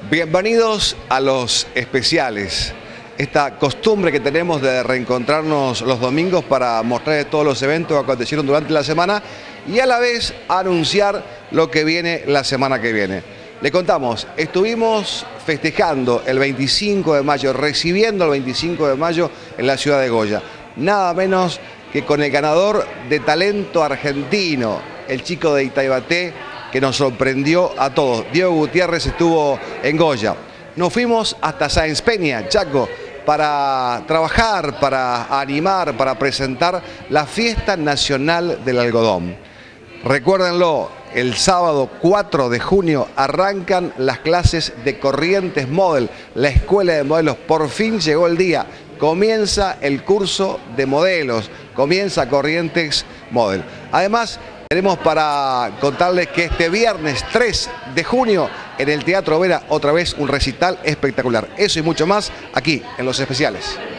Bienvenidos a los especiales. Esta costumbre que tenemos de reencontrarnos los domingos para mostrar todos los eventos que acontecieron durante la semana y a la vez anunciar lo que viene la semana que viene. Le contamos, estuvimos festejando el 25 de mayo, recibiendo el 25 de mayo en la ciudad de Goya. Nada menos que con el ganador de talento argentino, el chico de Itaibaté, que nos sorprendió a todos. Diego Gutiérrez estuvo en Goya. Nos fuimos hasta Sáenz Peña, Chaco, para trabajar, para animar, para presentar la Fiesta Nacional del Algodón. Recuérdenlo, el sábado 4 de junio arrancan las clases de Corrientes Model, la escuela de modelos. Por fin llegó el día, comienza el curso de modelos, comienza Corrientes Model. Además, tenemos para contarles que este viernes 3 de junio en el Teatro Vera otra vez un recital espectacular. Eso y mucho más aquí en Los Especiales.